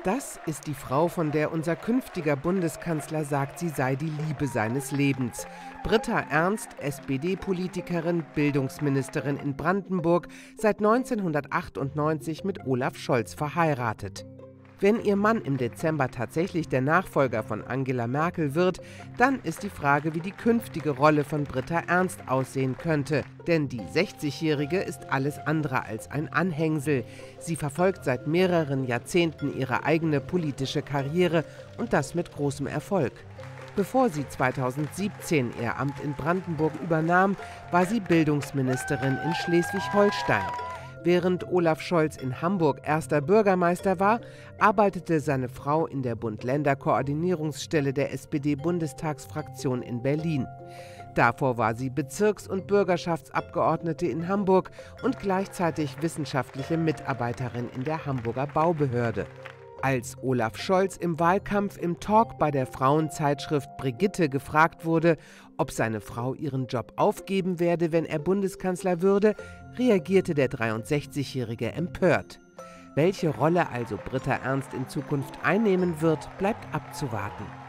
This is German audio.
Das ist die Frau, von der unser künftiger Bundeskanzler sagt, sie sei die Liebe seines Lebens. Britta Ernst, SPD-Politikerin, Bildungsministerin in Brandenburg, seit 1998 mit Olaf Scholz verheiratet. Wenn ihr Mann im Dezember tatsächlich der Nachfolger von Angela Merkel wird, dann ist die Frage, wie die künftige Rolle von Britta Ernst aussehen könnte. Denn die 60-Jährige ist alles andere als ein Anhängsel. Sie verfolgt seit mehreren Jahrzehnten ihre eigene politische Karriere und das mit großem Erfolg. Bevor sie 2017 ihr Amt in Brandenburg übernahm, war sie Bildungsministerin in Schleswig-Holstein. Während Olaf Scholz in Hamburg erster Bürgermeister war, arbeitete seine Frau in der Bund-Länder-Koordinierungsstelle der SPD-Bundestagsfraktion in Berlin. Davor war sie Bezirks- und Bürgerschaftsabgeordnete in Hamburg und gleichzeitig wissenschaftliche Mitarbeiterin in der Hamburger Baubehörde. Als Olaf Scholz im Wahlkampf im Talk bei der Frauenzeitschrift Brigitte gefragt wurde, ob seine Frau ihren Job aufgeben werde, wenn er Bundeskanzler würde, reagierte der 63-Jährige empört. Welche Rolle also Britta Ernst in Zukunft einnehmen wird, bleibt abzuwarten.